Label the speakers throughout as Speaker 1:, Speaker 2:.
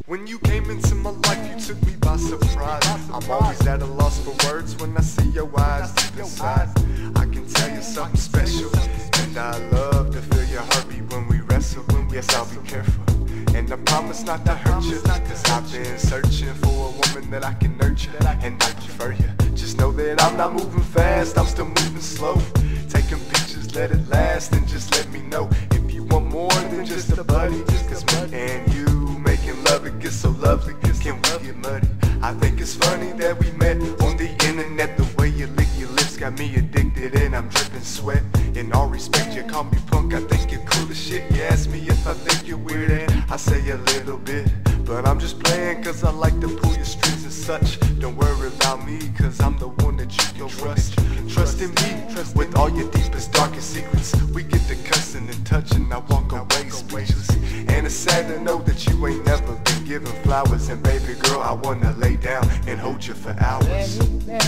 Speaker 1: When you came into my life, you took me by surprise. I'm always at a loss for words when I see your eyes deep inside. I can tell you something special, and I love to feel your heartbeat when we wrestle. Yes, I'll be careful, and I promise not to hurt you, cause I've been searching for a woman that I can nurture, and I prefer you. Just know that I'm not moving fast, I'm still moving slow. Taking pictures, let it last, and just let me know if you want more than just a buddy. Cause me and you making love, it gets so lovely. Can we get muddy? I think it's funny that we met on the internet. The way you lick your lips got me addicted, and I'm dripping sweat. In all respect, you call me punk, I think you're cool as shit. You ask me if I think you're weird, and I say a little bit. But I'm just playing cause I like to pull your strings and such. Don't worry about me cause I'm the one that you can trust. Trust in me with all your deepest, darkest secrets. We get to cussing and touching, I walk away speechless. And it's sad to know that you ain't never been given flowers. And baby girl, I wanna lay down and hold you for hours.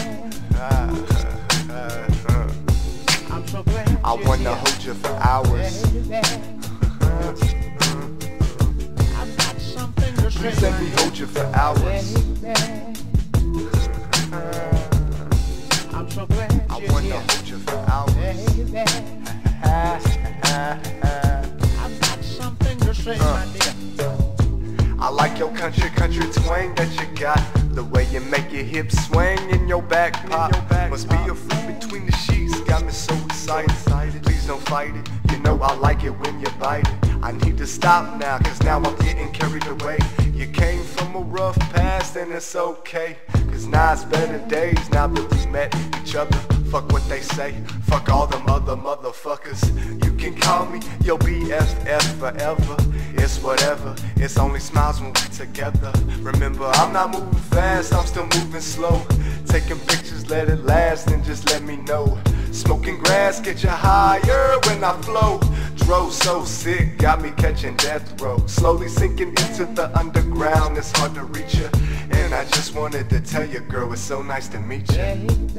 Speaker 2: I'm so glad
Speaker 1: I wanna hold you for hours. Please let me hold you for hours.
Speaker 2: I'm so glad
Speaker 1: I wanna hold you for hours.
Speaker 2: I've got something to say, my dear.
Speaker 1: I like your country twang that you got. The way you make your hips swing and your back pop. Must be a fruit between the sheets, got me so excited. Please don't fight it, you know I like it when you bite it. I need to stop now, cause now I'm getting carried away. You came from a rough past and it's okay, cause now it's better days now that we met each other. Fuck what they say, fuck all them other motherfuckers. You can call me your BFF forever. It's whatever, it's only smiles when we together. Remember, I'm not moving fast, I'm still moving slow. Taking pictures, let it last, and just let me know. Smoking grass, get you higher when I flow. Drove so sick, got me catching death row. Slowly sinking into the underground, it's hard to reach you. And I just wanted to tell you, girl, it's so nice to meet you.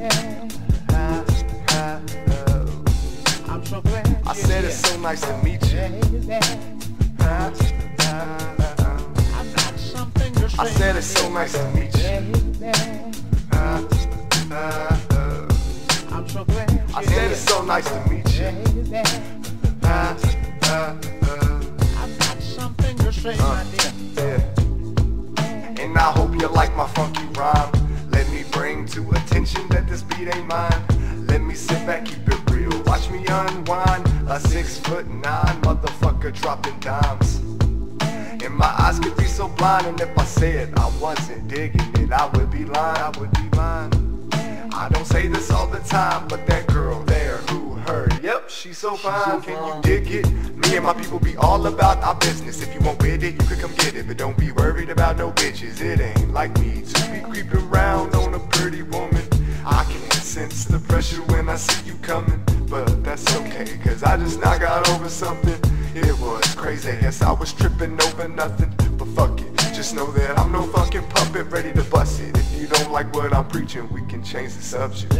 Speaker 2: I'm so glad
Speaker 1: I said it's so nice to meet you.
Speaker 2: I've got something to say.
Speaker 1: I said it's so nice to meet you.
Speaker 2: I'm so glad
Speaker 1: I said it's so nice to meet you.
Speaker 2: I've got something to say, my dear.
Speaker 1: Yeah. And I hope you like my funky rhyme. Let me bring to attention that this beat ain't mine. Let me sit back, keep it real, watch me unwind. A 6'9" motherfucker dropping dimes. And my eyes could be so blind, and if I said I wasn't digging it, I would be lying, I don't say this all the time, but that girl there who heard, yep, she's so fine. Can you dig it? Me and my people be all about our business. If you want with it, you could come get it, but don't be worried about no bitches. It ain't like me to be creeping around on a pretty woman. I can sense the pressure when I see you coming, but that's okay, cause I just now got over something. It was crazy, yes, I was tripping over nothing, but fuck it, just know that I'm no fucking puppet ready to bust it. If you don't like what I'm preaching, we can change the subject.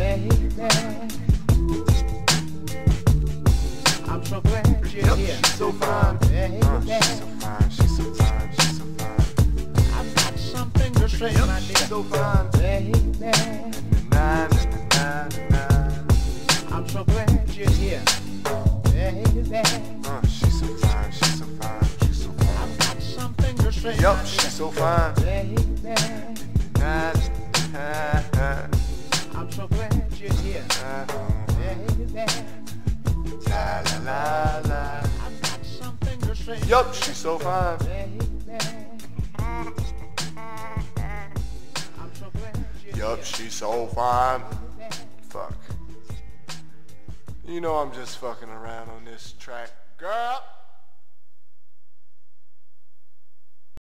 Speaker 2: I'm so glad you're
Speaker 1: Yep,
Speaker 2: here.
Speaker 1: she's so fine. She's so fine, she's so fine, she's so fine.
Speaker 2: I've got something to say,
Speaker 1: Yep,
Speaker 2: my
Speaker 1: she's
Speaker 2: dear.
Speaker 1: so fine.
Speaker 2: I'm so glad you're here.
Speaker 1: She's so fine, she's so fine, she's so fine.
Speaker 2: I've got something to say, my
Speaker 1: Yep,
Speaker 2: dear.
Speaker 1: she's so fine.
Speaker 2: I'm so glad you're here.
Speaker 1: La la la la.
Speaker 2: I've got something to say.
Speaker 1: Yup, she's so fine.
Speaker 2: I'm so glad you're
Speaker 1: Yup,
Speaker 2: here.
Speaker 1: she's so fine. Fuck. You know I'm just fucking around on this track. Girl.